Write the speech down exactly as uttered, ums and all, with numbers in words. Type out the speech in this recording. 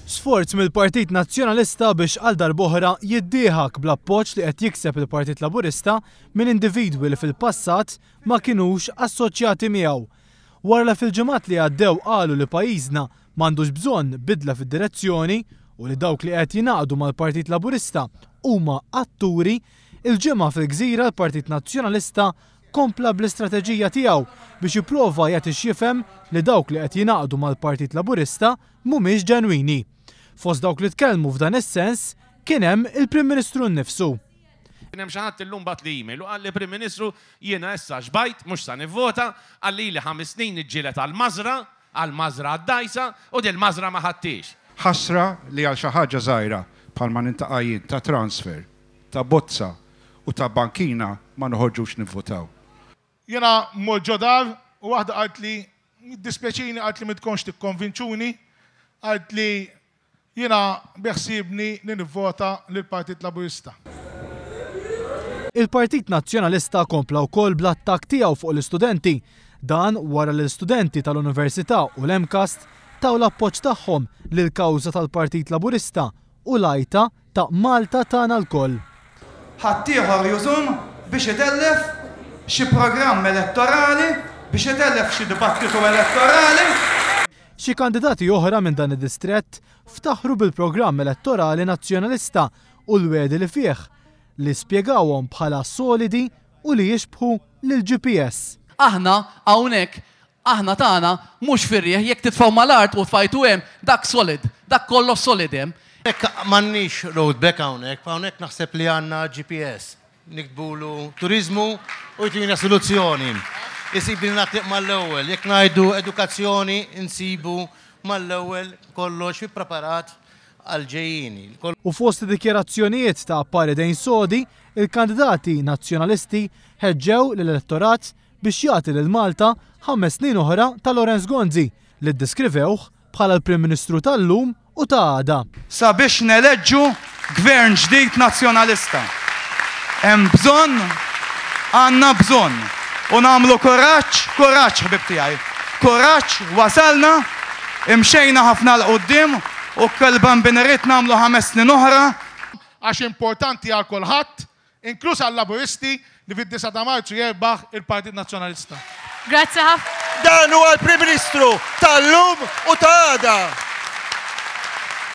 Sforz mill-Partit Nazzjonalista biex għal darb'oħra jiddieħak bl-appoġġ li qed jikseb il-Partit Laburista minn individwi li fil-passat ma kinux assoċjati miegħu. Wara li fil-ġimgħat li għaddew qalu li pajjiżna m'għandux bżonn bidla fid-direzzjoni u li dawk li qed jingħaqdu mal-Partit Laburista huma atturi, il-ġimgħa fil-Gżira l-Partit Nazzjonalista kompla bl-istrateġija tiegħu biex jipprova jagħti x'jifhem li dawk li qed jingħaqdu mal-Partit Laburista mhumiex ġenwini. Fost dawk li tkellmu f'dan is-sens kien hemm il-Prim Ministru nnifsu. Kien hemm xi ħadd illum bat li email u qal li Prim Ministru jiena issa xbajt mhux sa nivvota għalli li ħames snin niġġieled għall-Mażra, għall-Mażra għad-dajsa u din il-Mażra ma ħadtix. Ħasra li għal xi ħaġa żgħira bħalma nintaqgħin ta' transfer, ta' bozza u ta' bankina ma noħorġux nivvotaw. Jiena mmur ġodar u waħda qalt li dispjaċini qalt li ma tkunx tikkonvinċuni, qalt li jiena beħsibni li nivvota lill-Partit Laburista. Il-Partit Nazzjonalista kompla wkoll bl-attakk tiegħu fuq l-istudenti, dan wara li l-istudenti tal-Università u l-Emcast taw l-appoġġ tagħhom lill-kawża tal-Partit Laburista u l-għajta ta' Malta tagħna lkoll. Ħadd ieħor jużum biex itellef xi programm elettorali, biex itellef xi dibattitu elettorali. Xi kandidati oħra minn dan id-distrett ftaħru bil-programm elettorali nazzjonalista u l-wedi li fih li spjegawhom bħala solidi u li jixbħu lil-G P S. Aħna hawnhekk aħna tagħna mhux firrieħ jekk titfgħu mal-art u tfajtu hemm dak solid, dak kollox solid hemm. Hekk m'għandniex roadback hawnhekk, hawnhekk naħseb li għandna G P S. Nikdbulu turizmu u jtina soluzzjoni. Isibni naqliq mal-ewwel, jekk ngħidu edukazzjoni insibu mal-ewwel kollox ippreparat għal ġejjieni. U fost dikjarazzjonijiet ta' appari dejn sodi, il-kandidati nazzjonalisti ħeġġew lill-elettorat biex jagħti lil Malta ħames snin oħra ta' Lorenz Gonzi li ddeskrivewh bħala l-Prim Ministru tal-lum u ta' għada. Sabiex neleġġu gvern ġdid nazzjonalista. Hemm bżonn, għandna bżonn. U nagħmlu koraġġ, koraġġ ħbib tiegħi. Koraġġ wasalna, imxejna ħafna l qudiem u kelban binerit nagħmlu ħames snin oħra. Għax importanti għal kulħadd, inkluż għall-Laburisti li fid-disa ta' Marzu jerbaħ il-Partit Nazzjonalista. Grazzi ħafna. Dan huwa l-Prim Ministru tal-lum u ta' għada.